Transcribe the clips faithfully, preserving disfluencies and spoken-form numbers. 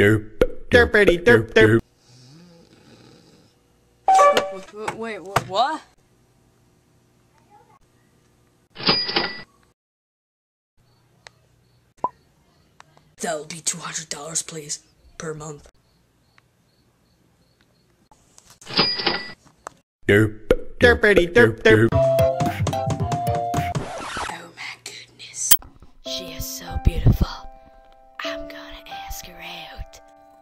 Derp, derpity, derp, derp. Wait, wait, what? That'll be two hundred dollars, please, per month. Derp, derpity, derp, derp. Oh my goodness. She is so beautiful. I'm gonna ask her out.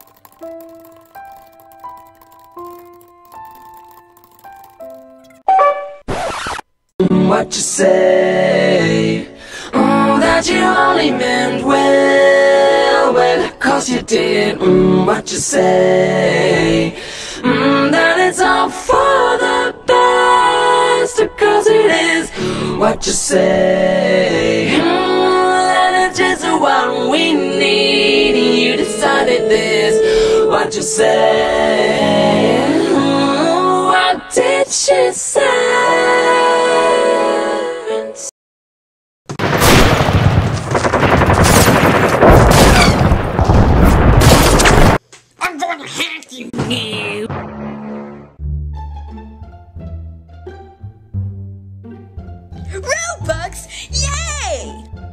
What you say? Mm, that you only meant well, well, cause you did. Mm, what you say? Mm, that it's all for the best, cause it is. What you say? Mm, that it's just what we need. You decided this. What you say? Mm, what did she say? I'm gonna hack you now. Robux, yay!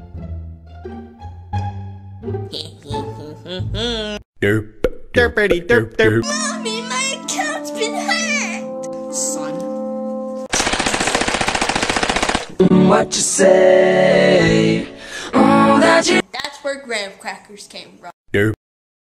Derp, derpity, derp, derp. Mommy, my account's been hacked! Son. What you say? Mm, that you That's where graham crackers came from.